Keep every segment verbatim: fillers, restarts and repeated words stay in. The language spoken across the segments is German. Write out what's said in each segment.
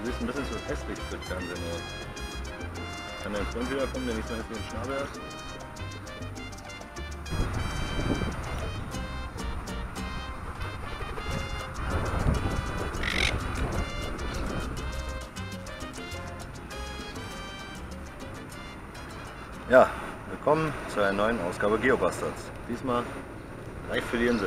Du siehst ein bisschen zu hässlich für Fernsehen aus. Kann dein Freund wiederkommen, der nicht so hässlichen Schnabel hat? Ja, willkommen zu einer neuen Ausgabe Geobastards. Diesmal live für die Insel.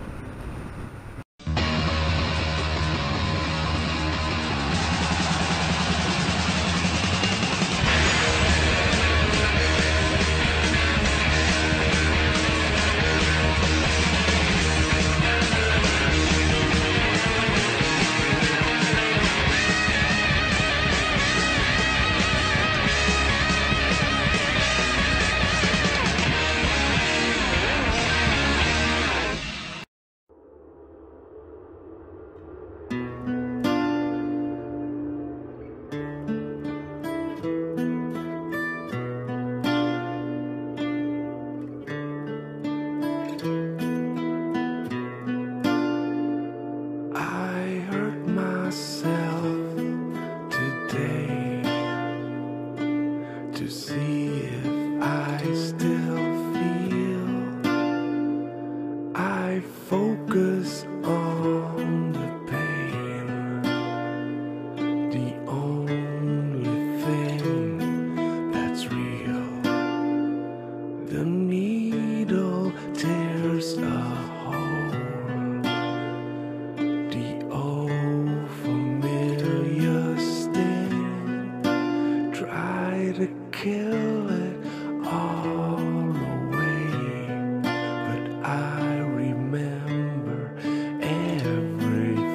Focus on the pain, the only thing that's real. The needle tears a hole, the old familiar sting. Try to kill it all away, but I remember everything.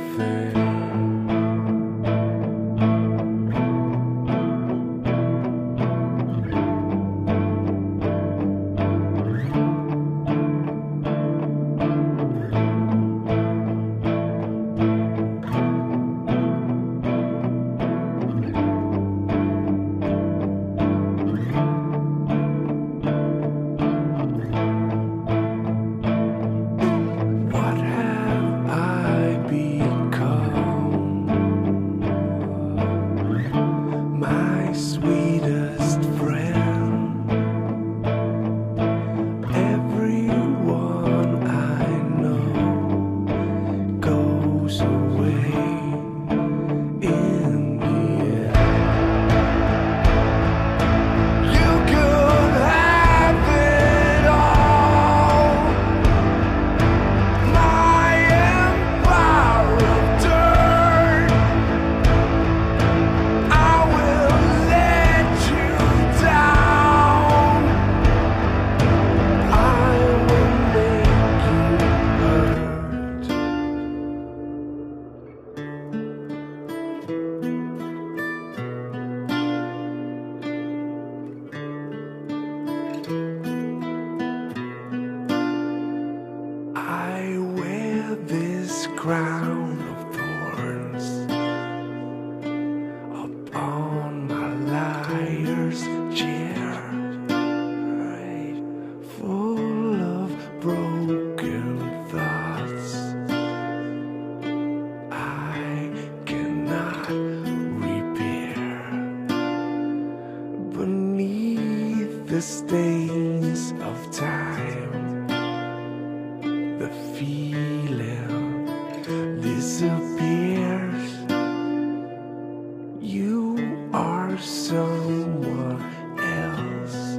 I wear this crown of thorns upon my liar's chair, right, full of broken thoughts I cannot repair. Beneath the stains of time, the feeling disappears. You are someone else.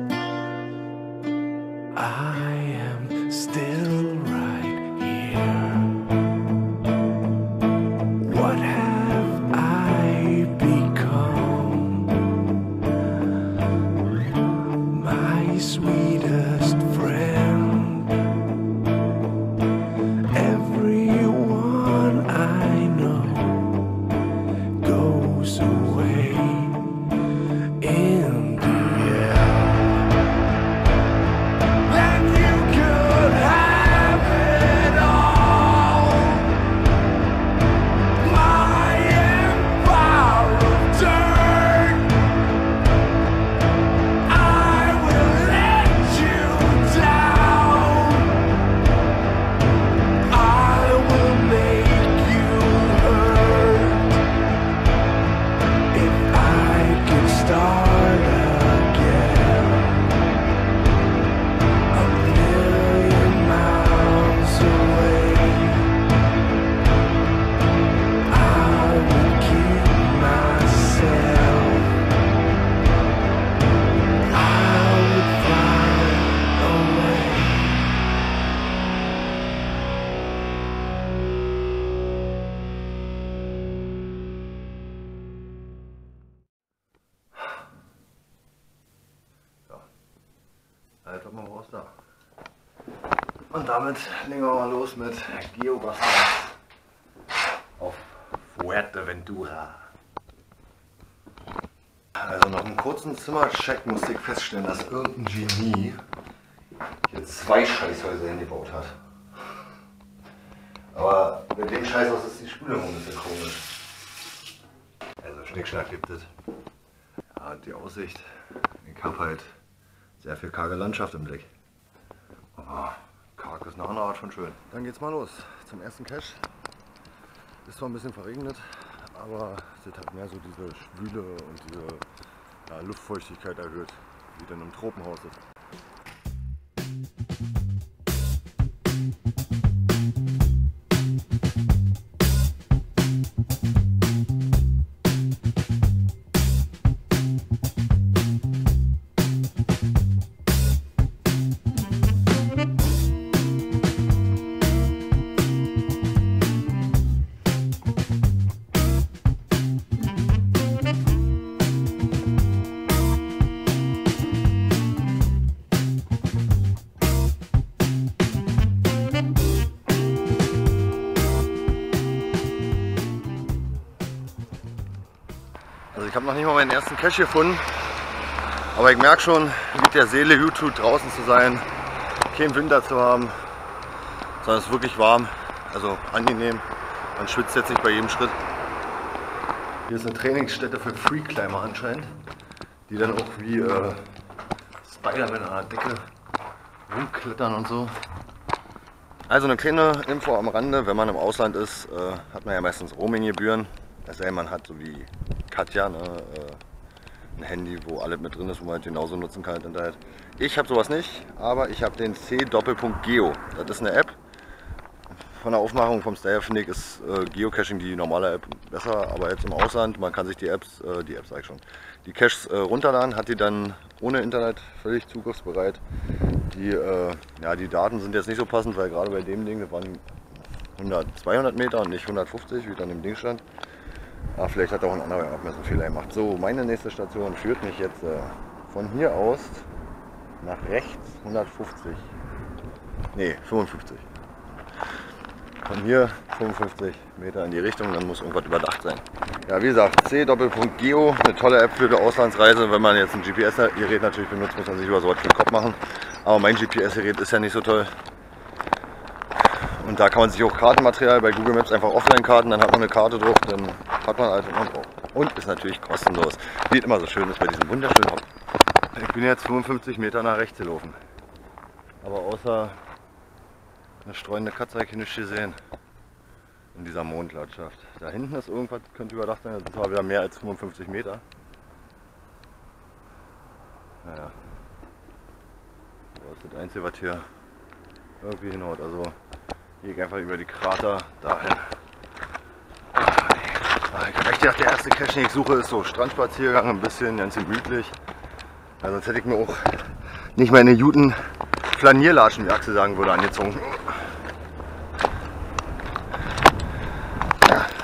I am still right here. What have I become? My sweetest friend. Everyone I know goes away in the air. And you could have Und damit legen wir mal los mit Geobusters auf Fuerteventura. Also nach einem kurzen Zimmercheck musste ich feststellen, dass irgendein Genie hier zwei Scheißhäuser hingebaut hat. Aber mit dem Scheißhaus ist die Spülung ein bisschen komisch. Also Schnickschnack gibt es. Ja, die Aussicht. Ich habe halt sehr viel karge Landschaft im Blick. Aber karg ist eine andere Art von schön. Dann geht's mal los zum ersten Cache. Ist zwar ein bisschen verregnet, aber es hat mehr so diese Schwüle und diese ja, Luftfeuchtigkeit erhöht, wie dann im Tropenhaus ist. Also ich habe noch nicht mal meinen ersten Cache gefunden, aber ich merke schon, wie mit der Seele gut tut, draußen zu sein, keinen Winter zu haben, sondern es ist wirklich warm, also angenehm, man schwitzt jetzt nicht bei jedem Schritt. Hier ist eine Trainingsstätte für Freeclimber anscheinend, die dann auch wie äh, Spider-Man an der Decke rumklettern und so. Also eine kleine Info am Rande, wenn man im Ausland ist, äh, hat man ja meistens Roaming-Gebühren. Es sei denn, man hat so wie Katja, ne, äh, ein Handy, wo alles mit drin ist, wo man halt genauso nutzen kann als Internet. Ich habe sowas nicht, aber ich habe den C-Doppelpunkt-Geo. Das ist eine App. Von der Aufmachung vom Style finde ich ist äh, Geocaching die normale App besser, aber jetzt im Ausland, man kann sich die Apps, äh, die Apps sag ich schon, die Caches äh, runterladen, hat die dann ohne Internet völlig zugriffsbereit. Die, äh, ja, die Daten sind jetzt nicht so passend, weil gerade bei dem Ding, das waren hundert, zweihundert Meter und nicht hundertfünfzig, wie dann im Ding stand. Ah, vielleicht hat auch ein anderer Abmessungsfehler gemacht. So, meine nächste Station führt mich jetzt äh, von hier aus nach rechts hundertfünfzig. Ne, fünfundfünfzig. Von hier fünfundfünfzig Meter in die Richtung, dann muss irgendwas überdacht sein. Ja, wie gesagt, C-Doppelpunkt-Geo, eine tolle App für die Auslandsreise. Wenn man jetzt ein G P S-Gerät natürlich benutzt, muss man sich über sowas für den Kopf machen. Aber mein G P S-Gerät ist ja nicht so toll. Und da kann man sich auch Kartenmaterial bei Google Maps einfach Offline-Karten, dann hat man eine Karte drauf, dann hat man alles, was man braucht. Und ist natürlich kostenlos. Wie immer so schön ist bei diesem wunderschönen Haupt. Ich bin jetzt fünfundfünfzig Meter nach rechts gelaufen. Aber außer eine streunende Katze habe ich nichts gesehen. In dieser Mondlandschaft. Da hinten ist irgendwas, könnte überdacht sein, das ist aber wieder mehr als fünfundfünfzig Meter. Naja. Das ist das Einzige, was hier irgendwie hinhaut. Also hier gehe ich einfach über die Krater dahin. Ich habe echt gedacht, der erste Cache, den ich suche, ist so Strandspaziergang, ein bisschen ganz gemütlich. Ja, sonst hätte ich mir auch nicht meine Juten Flanierlatschen, wie Axel sagen würde, angezogen. Ja.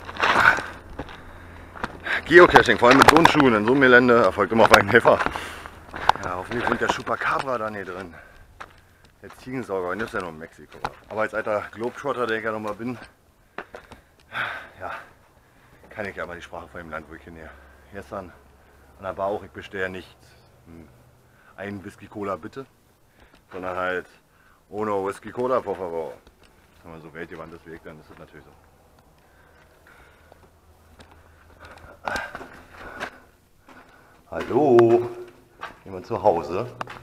Geocaching, vor allem mit Turnschuhen in so einem Gelände, erfolgt immer auf einen Helfer. Ja, hoffentlich bringt der Chupacabra da nicht drin. Der Ziegensauger, und das ist ja noch in Mexiko. Aber als alter Globetrotter, der ich ja noch mal bin, ja, kann ich ja mal die Sprache von dem Land, wo ich hingehe. Gestern an der Bar auch, ich bestelle nicht einen Whisky Cola bitte, sondern halt ohne Whisky Cola, por favor. Wenn man so weltgewandtes Weg, dann ist das natürlich so. Hallo? Jemand zu Hause?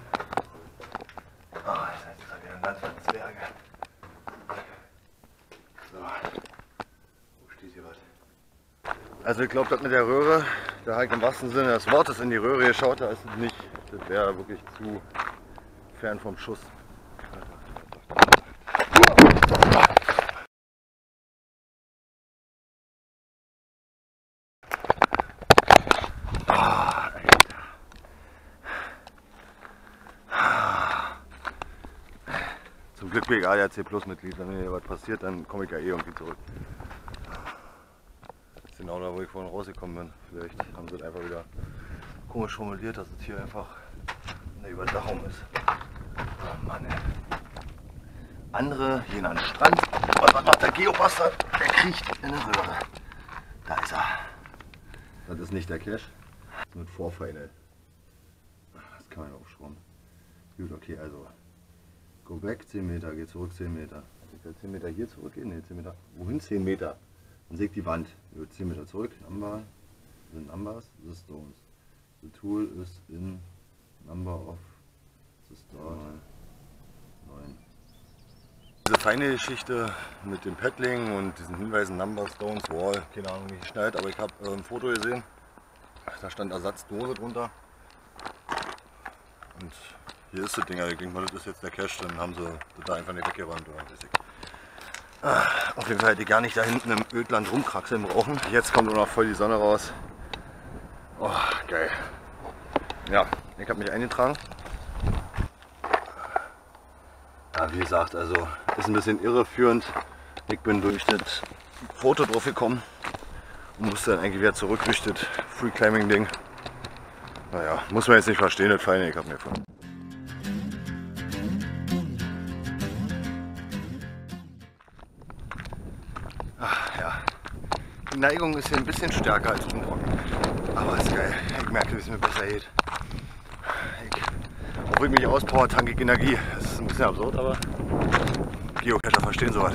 Ah, ich seid gerade wieder ein Land von Zwerge. So. Wo steht hier was? Also ich glaube, das mit der Röhre, da habe ich im wahrsten Sinne des Wortes in die Röhre geschaut, da ist es nicht. Das wäre wirklich zu fern vom Schuss. Zum Glück bin ich A D A C Plus Mitglied, wenn mir hier was passiert, dann komme ich ja eh irgendwie zurück. Das ist genau da, wo ich vorhin rausgekommen bin. Vielleicht haben sie es einfach wieder komisch formuliert, dass es hier einfach eine Überdachung ist. Oh Mann, ey. andere gehen an den Strand. Und was macht der Geobuster? Der kriecht in eine Röhre. Da ist er. Das ist nicht der Cache. Das ist mit Vorpfeile. Das kann man aufschrauben. Gut, okay, also. Go back zehn Meter, geh zurück zehn Meter. Ich will zehn Meter hier zurückgehen? Ne, zehn Meter. Wohin zehn Meter? Dann sägt die Wand. Gut, zehn Meter zurück. Number. The numbers, the stones. The tool is in number of the start. neun. Diese feine Geschichte mit dem Paddling und diesen Hinweisen Number, Stones, Wall, keine Ahnung wie geschnallt, aber ich habe äh, ein Foto gesehen. Da stand Ersatzdose drunter. Und hier ist das Ding, ich denke mal, das ist jetzt der Cache, dann haben sie das da einfach nicht weggeräumt oder weiß ich. Ah, auf jeden Fall hätte ich gar nicht da hinten im Ödland rumkraxeln brauchen. Jetzt kommt nur noch voll die Sonne raus. Oh, geil. Ja, ich habe mich eingetragen. Ja, wie gesagt, also ist ein bisschen irreführend. Ich bin durch das Foto drauf gekommen und musste dann eigentlich wieder zurück durch das Free Climbing Ding. Naja, muss man jetzt nicht verstehen, das Feine, ich habe mir gefunden. Ach ja, die Neigung ist hier ein bisschen stärker als unten. Aber ist geil, ich merke, wie es mir besser geht. Ich, obwohl ich mich auspower, tanke ich Energie. Das ist ein bisschen absurd, aber Geocacher verstehen sowas.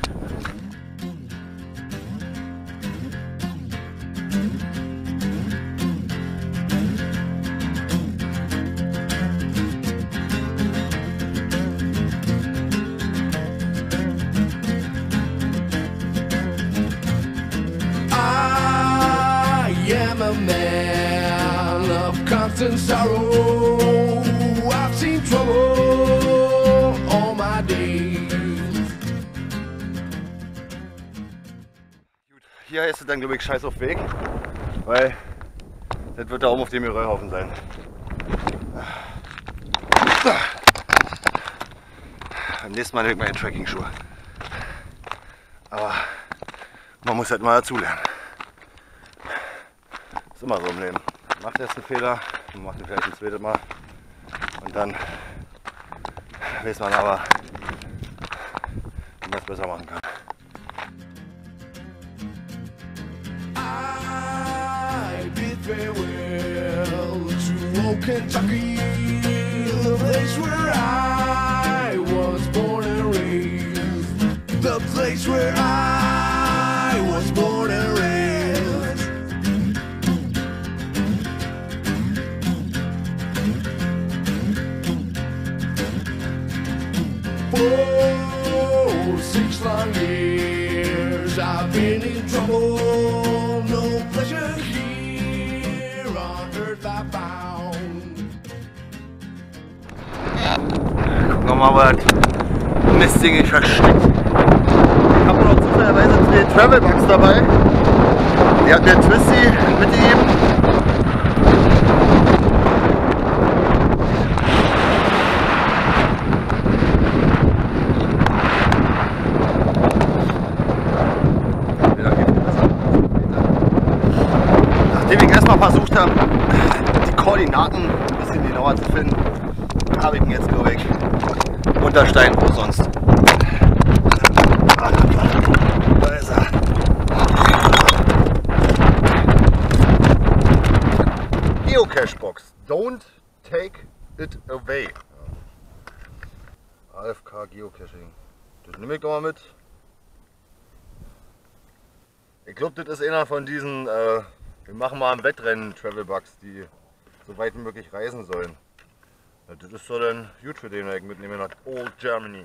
A man of constant sorrow. I've seen trouble all my days. Gut, hier ist es dann, glaube ich, scheiß auf Weg, weil das wird da oben auf dem Geröllhaufen sein. Beim nächsten Mal nehme ich meine Trekking-Schuhe. Aber man muss halt mal dazulernen. Ist immer so im Leben. Macht erst einen Fehler, man macht ihn vielleicht ein zweites Mal und dann weiß man aber, wie man es besser machen kann. I bid farewell to old Kentucky, the place where I was born and raised. The place where I was born and raised. For six long years I've been in trouble. No pleasure here on earth I found. Gucken wir mal, was das Mistding versteckt. Ich habe noch zufälligerweise zwei Travelbugs dabei. Die hat mir Twisty mitgegeben. Versucht habe, die Koordinaten ein bisschen genauer zu finden, habe ich ihn jetzt nur weg. Unter Stein, wo sonst. Da ist er. Geocache-Box. Don't take it away. A F K Geocaching. Das nehme ich doch mal mit. Ich glaube, das ist einer von diesen äh, wir machen mal ein Wettrennen Travelbugs, die so weit wie möglich reisen sollen. Ja, das ist so dann gut für den, wenn ich mitnehme nach Old Germany.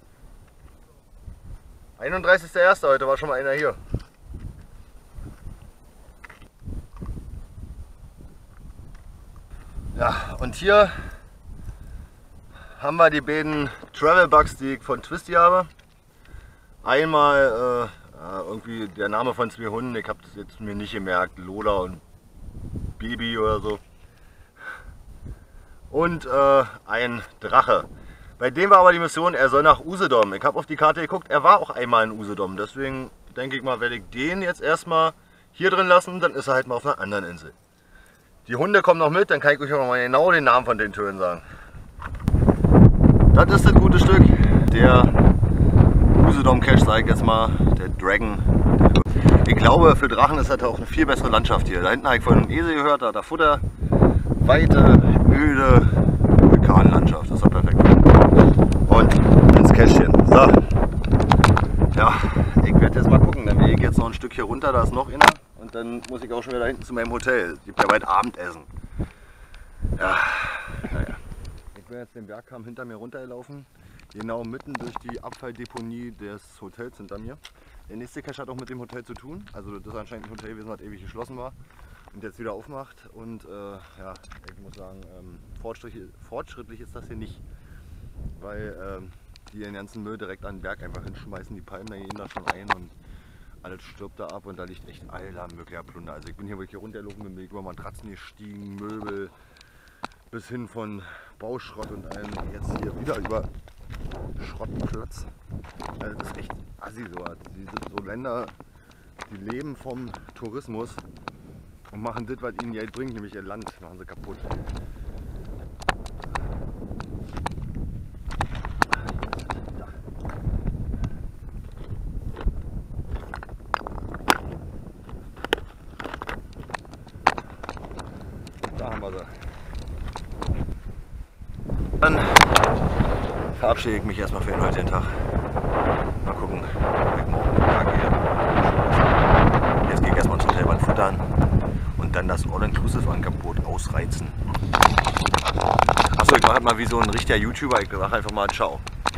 einunddreißigster erster heute war schon mal einer hier. Ja, und hier haben wir die beiden Travelbugs, die ich von Twisty habe. Einmal äh, Ja, irgendwie der Name von zwei Hunden, ich habe das jetzt mir nicht gemerkt, Lola und Baby oder so. Und äh, ein Drache. Bei dem war aber die Mission, er soll nach Usedom. Ich habe auf die Karte geguckt, er war auch einmal in Usedom. Deswegen denke ich mal, werde ich den jetzt erstmal hier drin lassen, dann ist er halt mal auf einer anderen Insel. Die Hunde kommen noch mit, dann kann ich euch auch noch mal genau den Namen von den Tönen sagen. Das ist das gute Stück, der Usedom Cache, sage ich jetzt mal, der Dragon. Ich glaube, für Drachen ist das auch eine viel bessere Landschaft hier. Da hinten habe ich vorhin einen Esel gehört, da hat er Futter. Weite, öde Vulkanlandschaft, das ist doch perfekt. Und ins Kästchen. So. Ja, ich werde jetzt mal gucken, dann gehe ich jetzt noch ein Stück hier runter, da ist noch einer. Und dann muss ich auch schon wieder da hinten zu meinem Hotel. Es gibt ja bald Abendessen. Ja, naja. Ich bin jetzt den Bergkamm hinter mir runtergelaufen. Genau mitten durch die Abfalldeponie des Hotels hinter mir. Der nächste Cache hat auch mit dem Hotel zu tun. Also das ist anscheinend ein Hotel gewesen, was ewig geschlossen war und jetzt wieder aufmacht. Und äh, ja, ich muss sagen, ähm, fortschrittlich, fortschrittlich ist das hier nicht. Weil ähm, die den ganzen Müll direkt an den Berg einfach hinschmeißen, die Palmen, da gehen da schon ein und alles stirbt da ab und da liegt echt aller möglicher Plunder. Also ich bin hier wirklich hier runtergelaufen, bin über Matratzen gestiegen, Möbel, bis hin von Bauschrott und allem, jetzt hier wieder über Schrottplatz. Also das ist echt assi so. Diese, so Länder, die leben vom Tourismus und machen das, was ihnen Geld bringt, nämlich ihr Land, machen sie kaputt. Da haben wir sie. Dann verabschiede ich mich erstmal für den heutigen Tag. Mal gucken, ob ich morgen den Tag gehe. Jetzt gehe ich erstmal ins Hotel was futtern und dann das All-Inclusive-Angebot ausreizen. Achso, ich mache halt mal wie so ein richtiger YouTuber, ich sage einfach mal ciao.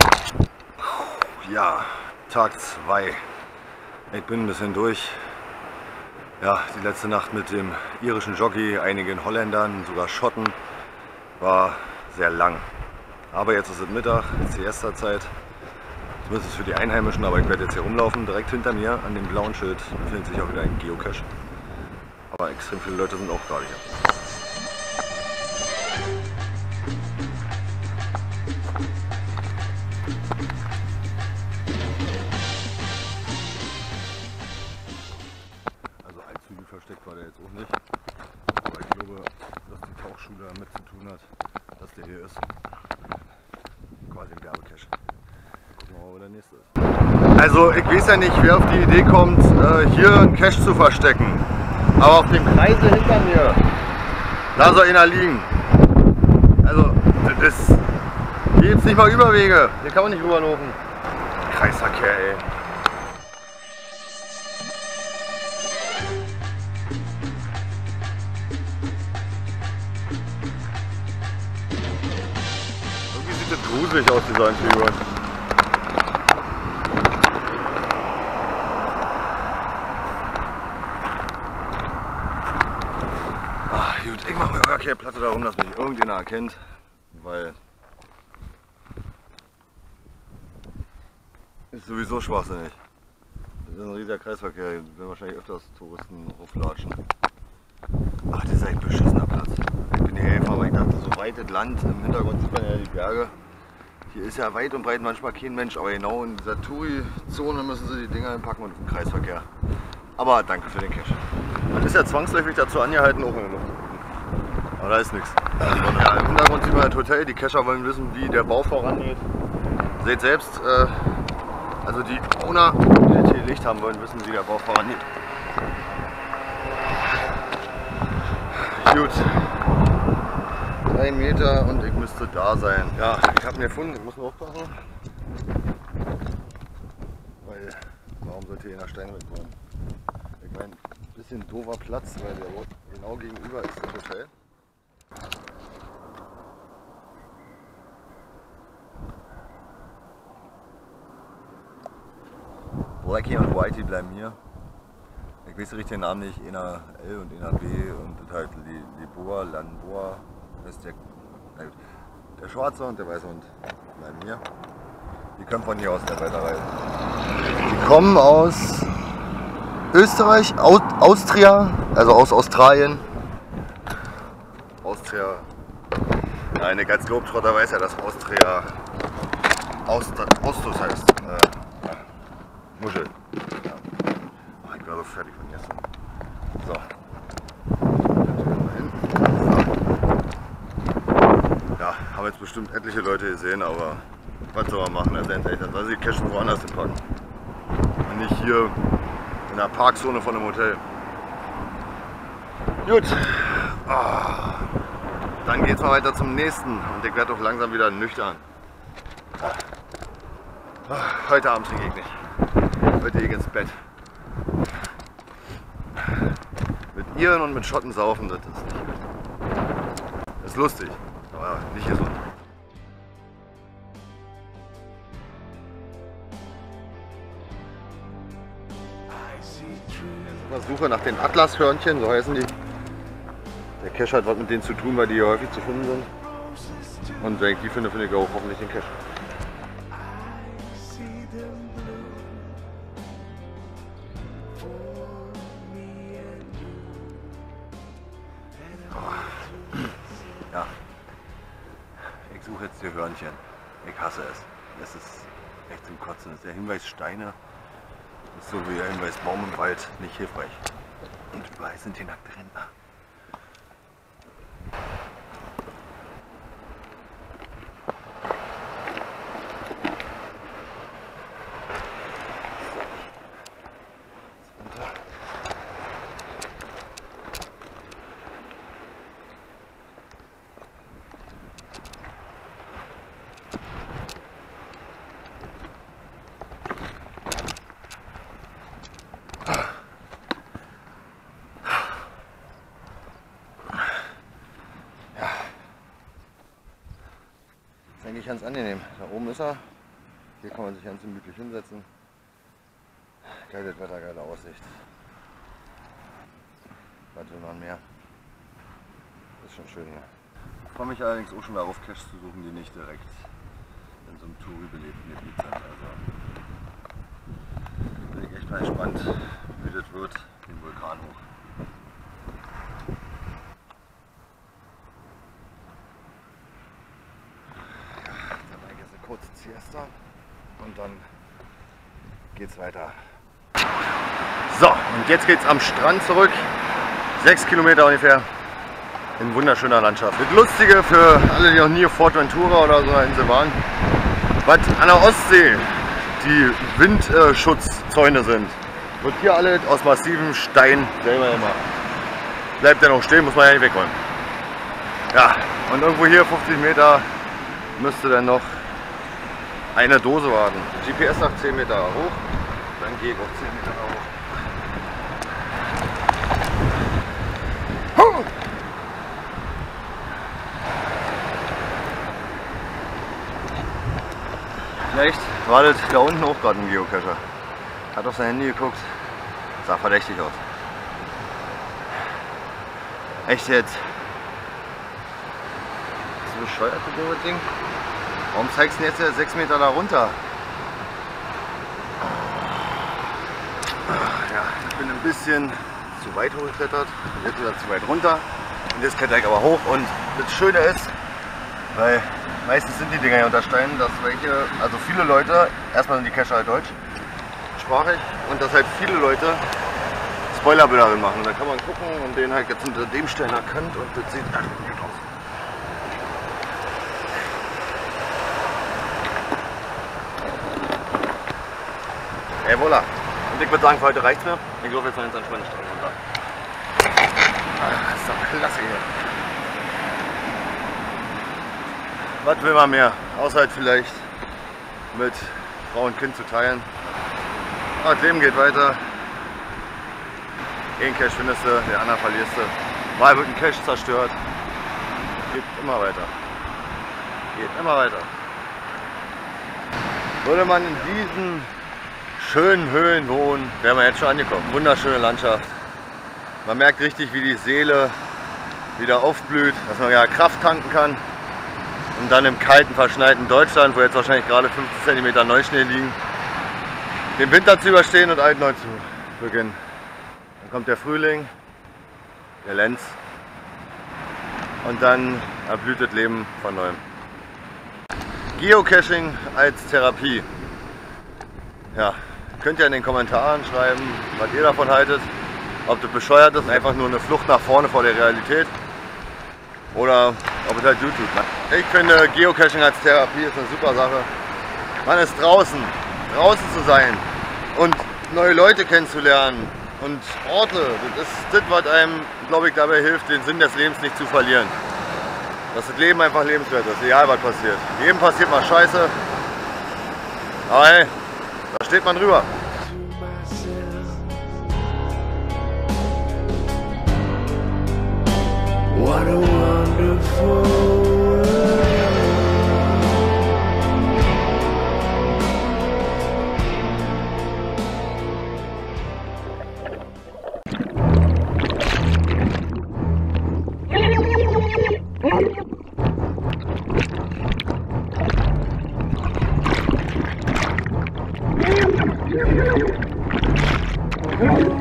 Ja, Tag zwei. Ich bin ein bisschen durch. Ja, die letzte Nacht mit dem irischen Jockey, einigen Holländern, sogar Schotten, war sehr lang. Aber jetzt ist es Mittag, Siesta-Zeit, zumindest für die Einheimischen, aber ich werde jetzt hier rumlaufen. Direkt hinter mir an dem blauen Schild befindet sich auch wieder ein Geocache. Aber extrem viele Leute sind auch gerade hier. Also allzu viel versteckt war der jetzt auch nicht. Aber ich glaube, dass die Tauchschule damit zu tun hat, dass der hier ist. Quasi ein Werbecache. Gucken wir mal, wo der nächste ist. Also ich weiß ja nicht, wer auf die Idee kommt, hier einen Cache zu verstecken. Aber auf dem Kreisel hinter mir, da soll einer liegen. Also das hier gibt es nicht mal Überwege. Hier kann man nicht rüberlaufen. Kreisverkehr, ey. Gruselig aus, dieser Einflieger. Ach gut, ich mache mir gar keine Platte darum, dass mich irgendjemand erkennt, weil ist sowieso schwachsinnig. Das ist ein riesiger Kreisverkehr, hier werden wahrscheinlich öfters Touristen auflatschen. Ach, das ist ein beschissener Platz. Ich bin hierher gefahren, weil ich dachte, so weites Land, im Hintergrund sieht man ja die Berge. Hier ist ja weit und breit manchmal kein Mensch, aber genau in dieser Touri-Zone müssen sie die Dinger einpacken und auf den Kreisverkehr. Aber danke für den Cache. Man ist ja zwangsläufig dazu angehalten, auch in der Luft zu gucken. Aber da ist nichts. Ja, im Hintergrund sieht man das Hotel, die Cacher wollen wissen, wie der Bau vorangeht. Seht selbst, äh, also die Owner, die das hier Licht haben wollen, wissen, wie der Bau vorangeht. Gut. drei Meter und ich müsste da sein. Ja, ich habe ihn gefunden, ich muss nur aufpassen. Weil, warum sollte hier in der Steine wegkommen? Ich meine, ein bisschen doofer Platz, weil der genau gegenüber ist das Hotel. Blackie und Whitey bleiben hier. Ich weiß richtig den Namen nicht, einer L und einer B und das halt Liboa, Lanboa. Das ist der, der schwarze und der weiße Hund bleiben hier. Die kommen von hier aus der Reiterei. Die kommen aus Österreich, aus, Austria, also aus Australien. Austria. Nein, der ganz Globetrotter weiß ja, dass Austria Aust- Austus heißt. Äh, ja. Muschel. Ja. Oh, ich war so fertig von gestern. So. Ja, haben jetzt bestimmt etliche Leute gesehen, aber Was soll man machen? Also, das soll sie die Caches woanders hinpacken. Und nicht hier in der Parkzone von einem Hotel. Gut. Ah. Dann geht's mal weiter zum nächsten. Und ich werde auch langsam wieder nüchtern. Ah. Heute Abend trinke ich nicht. Heute gehe ich ins Bett. Mit Iren und mit Schotten saufen, das ist nicht gut. Das ist lustig, aber nicht gesund. Auf der Suche nach den Atlas-Hörnchen, so heißen die. Der Cache hat was mit denen zu tun, weil die hier häufig zu finden sind. Und wenn ich die finde, finde ich auch hoffentlich den Cache. Ja, ich suche jetzt die Hörnchen. Ich hasse es. Es ist echt zum Kotzen. Das ist der Hinweis Steine. Das ist so wie der Hinweis Baum im Wald nicht hilfreich. Und überall sind die nackte Rentner. Eigentlich ganz angenehm. Da oben ist er. Hier kann man sich ganz gemütlich hinsetzen. Geiles Wetter, geile Aussicht. Was will man mehr? Das ist schon schön hier. Ich freue mich allerdings auch schon darauf, Caches zu suchen, die nicht direkt in so einem Touri-belebten Gebiet sind. Also bin ich echt mal gespannt, wie das wird, den Vulkan hoch. Kurze Siesta und dann geht's weiter. So, und jetzt geht's am Strand zurück. Sechs Kilometer ungefähr in wunderschöner Landschaft. Das Lustige für alle, die noch nie auf Fortventura oder so einer Insel waren, was an der Ostsee die Windschutzzäune sind, wird hier alles aus massivem Stein selber gemacht. Bleibt ja noch stehen, muss man ja nicht wegräumen. Ja, und irgendwo hier fünfzig Meter müsste dann noch eine Dose warten. G P S sagt zehn Meter hoch, dann gehe ich auch zehn Meter hoch. Huh! Vielleicht war das da unten auch gerade ein Geocacher. Hat auf sein Handy geguckt, sah verdächtig aus. Echt jetzt? Ist so bescheuert, das Ding? Warum zeigst du jetzt sechs Meter da runter? Ja, ich bin ein bisschen zu weit hochgeklettert, jetzt wieder zu weit runter. Und jetzt kletter ich aber hoch. Und das Schöne ist, weil meistens sind die Dinger hier unter Steinen, dass welche, also viele Leute, erstmal sind die Cacher halt deutschsprachig und dass halt viele Leute Spoilerbilder drin machen. Und da kann man gucken und den halt jetzt unter dem Stellen erkannt und das sieht halt gut aus. Hey, voilà. Und ich würde sagen, für heute reicht's mir. Ich laufe jetzt noch ins entspannte Strand runter. Das ist doch klasse hier. Was will man mehr? Außer halt vielleicht mit Frau und Kind zu teilen. Aber das Leben geht weiter. Einen Cache findest du, den anderen verlierst du. Mal wird ein Cache zerstört. Geht immer weiter. Geht immer weiter. Würde man in diesen schönen Höhlen wohnen, wären wir jetzt schon angekommen. Wunderschöne Landschaft. Man merkt richtig, wie die Seele wieder aufblüht, dass man ja Kraft tanken kann. Und dann im kalten, verschneiten Deutschland, wo jetzt wahrscheinlich gerade fünfzig Zentimeter Neuschnee liegen, den Winter zu überstehen und alt neu zu beginnen. Dann kommt der Frühling, der Lenz, und dann erblüht das Leben von neuem. Geocaching als Therapie. Ja, könnt ihr in den Kommentaren schreiben, was ihr davon haltet. Ob das bescheuert ist, einfach nur eine Flucht nach vorne vor der Realität. Oder ob es halt gut tut. Ich finde, Geocaching als Therapie ist eine super Sache. Man ist draußen, draußen zu sein und neue Leute kennenzulernen und Orte. Das ist das, was einem, glaube ich, dabei hilft, den Sinn des Lebens nicht zu verlieren. Dass das Leben einfach lebenswert ist, egal was passiert. Jedem passiert mal Scheiße, aber hey, da steht man drüber. What a wonderful world. Thank you.